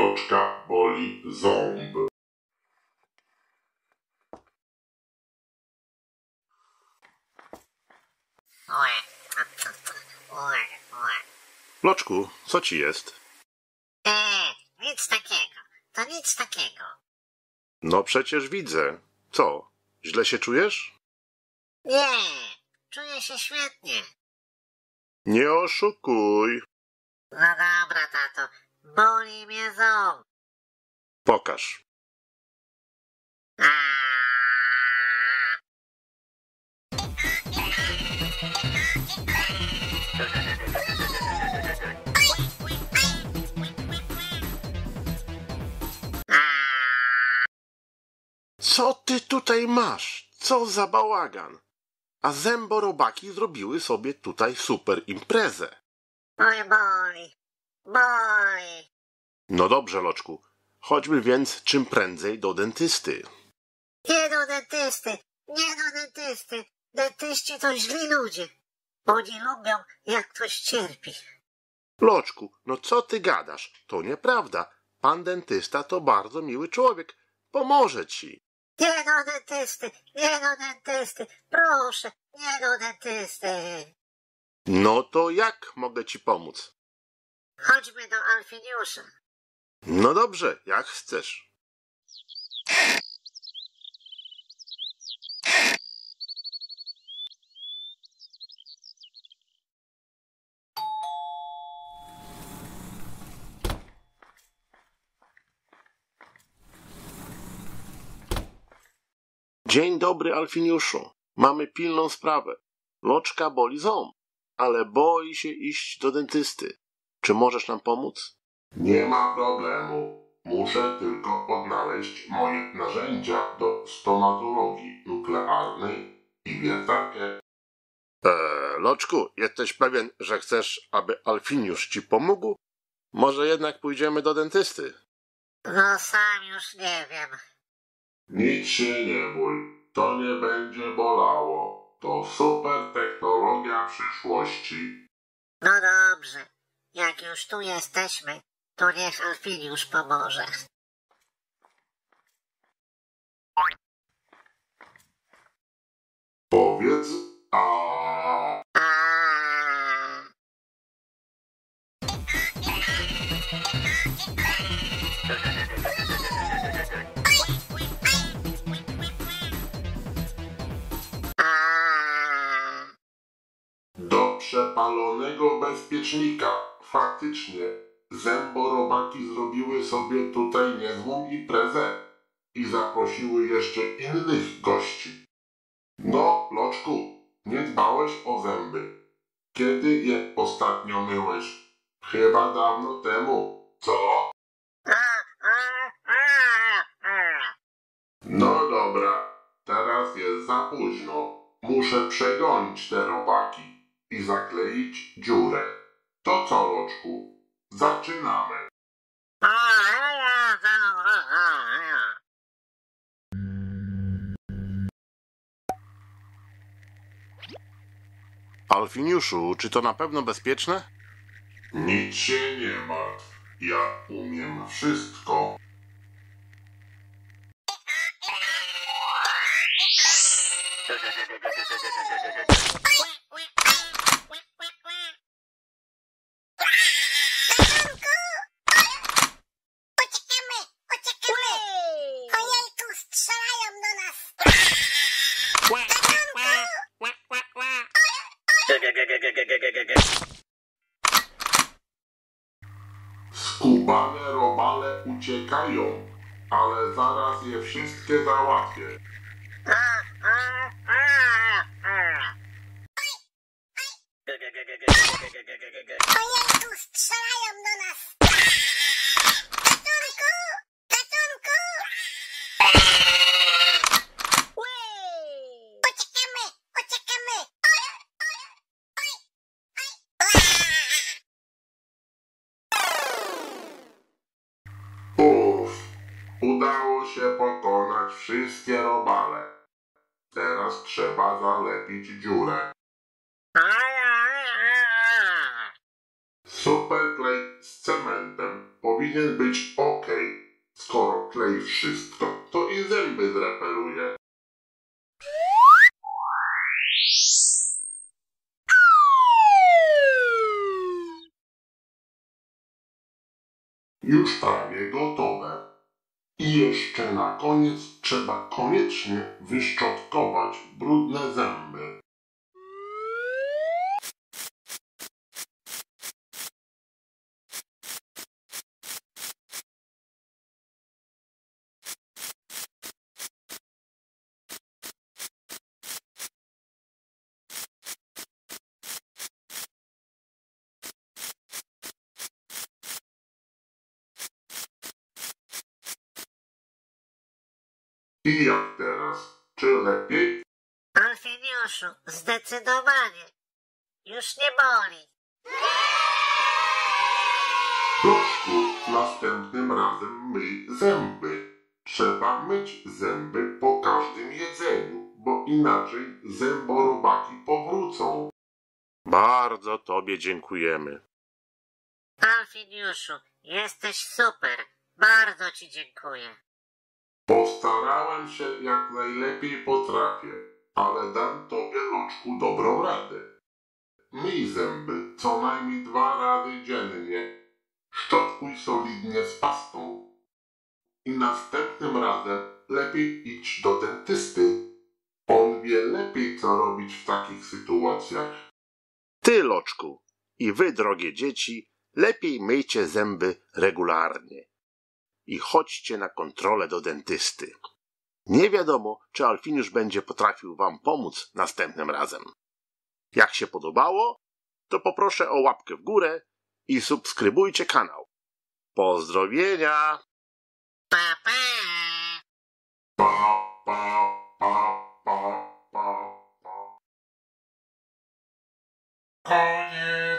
Loczka boli ząb. Loczku, co ci jest? Nic takiego. To nic takiego. No przecież widzę. Co? Źle się czujesz? Nie, czuję się świetnie. Nie oszukuj. No dobra, tato. Boli mnie ząb. Pokaż. Co ty tutaj masz? Co za bałagan? A zęborobaki zrobiły sobie tutaj super imprezę. Oj, boli. Boli. No dobrze, Loczku. Chodźmy więc czym prędzej do dentysty. Nie do dentysty. Nie do dentysty. Dentyści to źli ludzie. Oni lubią, jak ktoś cierpi. Loczku, no co ty gadasz? To nieprawda. Pan dentysta to bardzo miły człowiek. Pomoże ci. Nie do dentysty. Nie do dentysty. Proszę, nie do dentysty. No to jak mogę ci pomóc? Chodźmy do Alfiniusza. No dobrze, jak chcesz. Dzień dobry, Alfiniuszu. Mamy pilną sprawę. Loczka boli ząb, ale boi się iść do dentysty. Czy możesz nam pomóc? Nie ma problemu. Muszę tylko odnaleźć moje narzędzia do stomatologii nuklearnej i wiertarkę. Loczku, jesteś pewien, że chcesz, aby Alfiniusz ci pomógł? Może jednak pójdziemy do dentysty? No sam już nie wiem. Nic się nie bój. To nie będzie bolało. To super technologia przyszłości. No dobrze. Jak już tu jesteśmy, to niech Alfiniusz pomoże. Powiedz a. Do przepalonego bezpiecznika. Faktycznie, zęborobaki zrobiły sobie tutaj niezłą imprezę i zaprosiły jeszcze innych gości. No, Loczku, nie dbałeś o zęby. Kiedy je ostatnio myłeś? Chyba dawno temu, co? No dobra, teraz jest za późno. Muszę przegonić te robaki i zakleić dziurę. To co, Loczku? Zaczynamy. Alfiniuszu, czy to na pewno bezpieczne? Nic się nie martw. Ja umiem wszystko. Uciekamy! Ojejku, strzelają do nas! Skubane robale uciekają, ale zaraz je wszystkie załatwię. Ojejku, strzelają do nas! Ratunku! Ratunku! Uciekamy! Uciekamy! Uff, udało się pokonać wszystkie robale. Teraz trzeba zalepić dziurę. Super klej z cementem powinien być ok. zaklei wszystko, to i zęby zreperuje. Już prawie gotowe. I jeszcze na koniec trzeba koniecznie wyszczotkować brudne zęby. I jak teraz? Czy lepiej? Alfiniuszu, zdecydowanie. Już nie boli. Proszku, następnym razem myj zęby. Trzeba myć zęby po każdym jedzeniu, bo inaczej zęborobaki powrócą. Bardzo tobie dziękujemy. Alfiniuszu, jesteś super. Bardzo ci dziękuję. Postarałem się jak najlepiej potrafię, ale dam tobie, Loczku, dobrą radę. Myj zęby co najmniej 2 razy dziennie. Szczotkuj solidnie z pastą. I następnym razem lepiej idź do dentysty. On wie lepiej, co robić w takich sytuacjach. Ty, Loczku, i wy, drogie dzieci, lepiej myjcie zęby regularnie i chodźcie na kontrolę do dentysty. Nie wiadomo, czy Alfiniusz będzie potrafił wam pomóc następnym razem. Jak się podobało, to poproszę o łapkę w górę i subskrybujcie kanał. Pozdrowienia! Pa, pa. Pa, pa, pa, pa, pa, pa. Koniec.